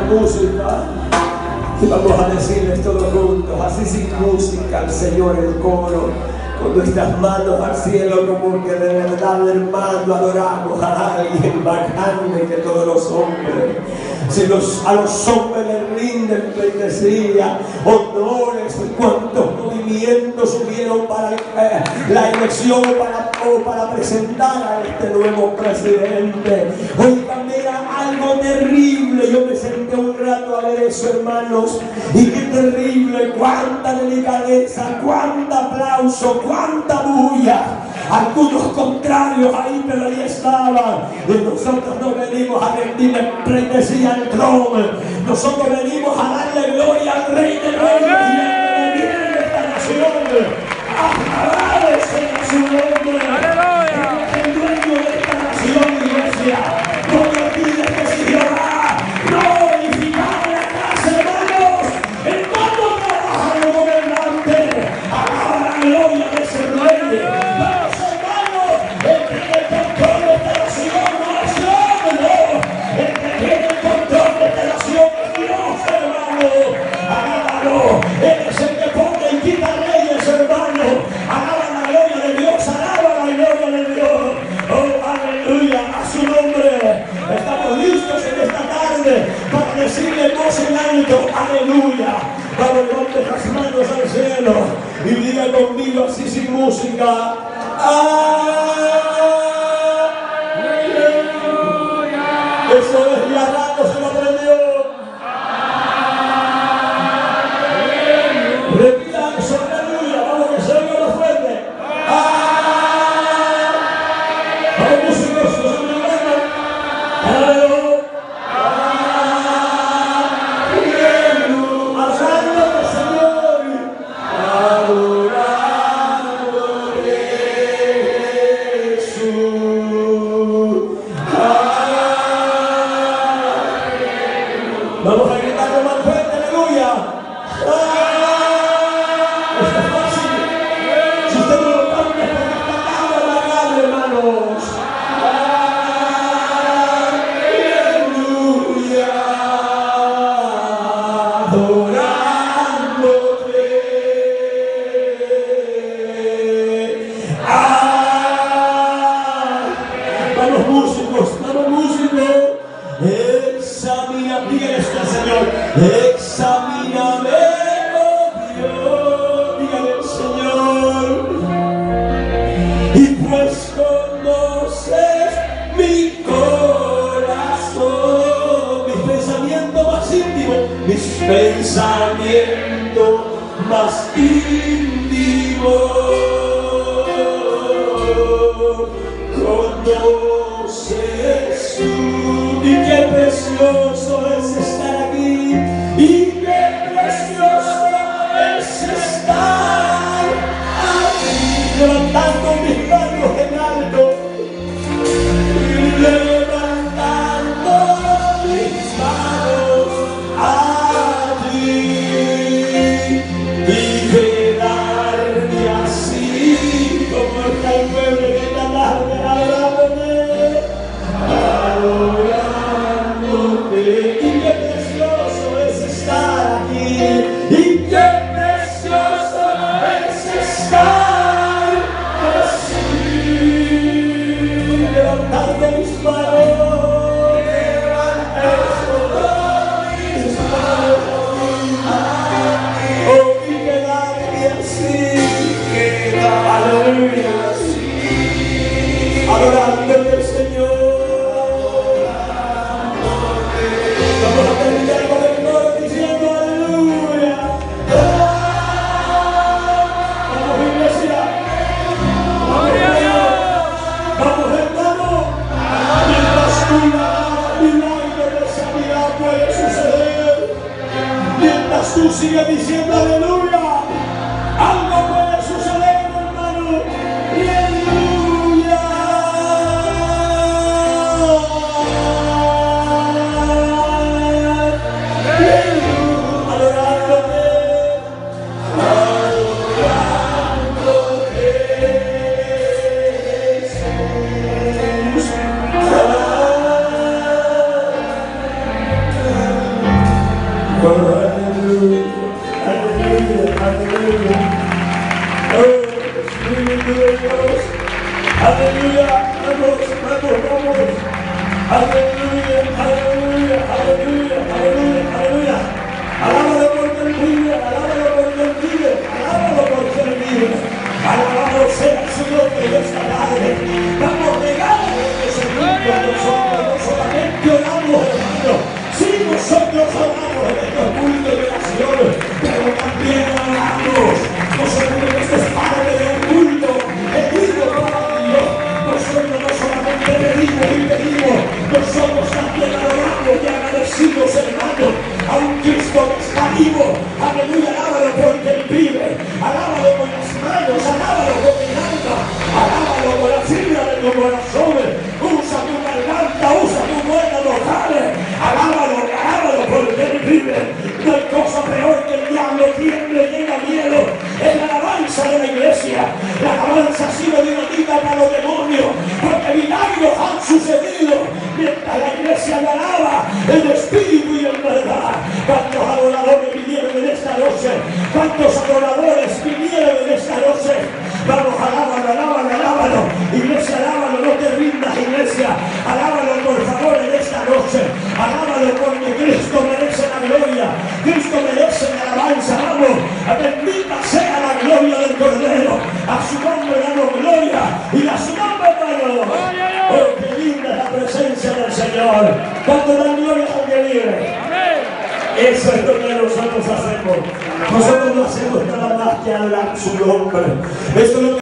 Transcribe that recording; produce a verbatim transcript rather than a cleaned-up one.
música. Y vamos a decirles todos juntos, así sin música, al Señor el coro, con nuestras manos al cielo, como que de verdad, hermano, adoramos a alguien más grande que todos los hombres. Si los, a los hombres les rinden pleitesía, honores, cuántos movimientos hubieron para eh, la elección para, o para presentar a este nuevo presidente. Oiga, mira, algo terrible. Yo me senté un rato a ver eso, hermanos, y qué terrible, cuánta delicadeza, cuánto aplauso, cuánta bulla. Algunos contrarios ahí, pero ahí estaban. Y nosotros no venimos a rendirle pleitesía al trono. Nosotros venimos a darle gloria al Rey de Reyes y al que viene de esta nación. ¡Alabado sea su nombre! ¡Aleluya! El dueño de esta nación, iglesia. No te olvides que si Jehová no edificaba la casa, hermanos, el mundo trabaja de gobernante. ¡Alaba la gloria de ese Rey! Él es el que pone y quita reyes, hermano. Alaba la gloria de Dios, alaba la gloria de Dios. Oh, aleluya, a su nombre. Estamos listos en esta tarde para decirle voz en alto, aleluya. Vamos, levante las manos al cielo y diga conmigo así sin música. ¡Aleluya! Eso es, ya rato se lo aprendió. Repita eso, aleluya, vamos que se oiga lo fuerte. ¡Ah! Vamos músicos, no se me engañan. ¡Aleluya! ¡Aleluya! Adorando al Señor. Adorando a Jesús. Vamos a gritarlo más fuerte, aleluya. Examíname, oh Dios, dígale al Señor, y pues conoces mi corazón, mis pensamientos más íntimos, mis pensamientos más íntimos, conoces tú, y qué precioso es estar aquí. Y qué precioso es estar aquí, levantando mis manos en alto, y levantando mis manos a ti, y quedarme así como está el pueblo en esta tarde, adorándome, adorándote. Y qué precioso es estar aquí, y qué precioso es estar así, levantando mis manos, levantando mis manos, oh, y quedarme así, aleluya, adorándote, Señor. Vamos a terminar con el coro diciendo aleluya. Vamos, iglesia. Vamos, vamos, hermano. Mientras un milagro de sanidad puede suceder, mientras tú sigues diciendo aleluya, algo puede suceder, hermano. Aleluya. aleluya, aleluya, aleluya. Oh, Espíritu de Dios. Aleluya, vamos, vamos, vamos. Aleluya, aleluya, aleluya, aleluya, aleluya. Alábalo porque Él vive, alábalo porque Él vive, alábalo porque Él vive. Alabado sea su nombre de esta tarde. Vamos regalos de servicio a nosotros, no solamente oramos, hermano. Sí, nosotros oramos en estos cultos de oración, pero también oramos. Nosotros esto es parte de un culto, pedido para Dios. Nosotros no solamente pedimos y pedimos, nosotros también adoramos y agradecimos, hermano, a un Cristo que está vivo. Aleluya, alábalo porque Él vive. Alábalo con las manos, alábalo con el alma, alábalo con la fibra de tu corazón. Usa tu garganta, usa tu cuerda vocal. Alábalo, alábalo porque Él vive. No hay cosa peor que el diablo tiemble y tenga miedo. Es la alabanza de la iglesia. La alabanza ha sido dinamita para los demonios, porque milagros han sucedido mientras la iglesia le alaba en espíritu y en verdad. ¿Cuántos adoradores vinieron en esta noche? ¿Cuántos adoradores vinieron en esta noche? Vamos, alábalo, alábalo, alábalo. Iglesia, alábalo, no te rindas, iglesia. Alábalo, por favor, en esta noche. Alábalo porque Cristo merece la gloria. Cristo merece la alabanza. Vamos, bendita sea la gloria del Cordero. A su nombre damos gloria y a su nombre damos. Oh, qué linda es la presencia del Señor. ¿Cuánto dan gloria al que vive? Eso es lo que nosotros hacemos. Nosotros no hacemos nada más que hablar su nombre. Esto es lo que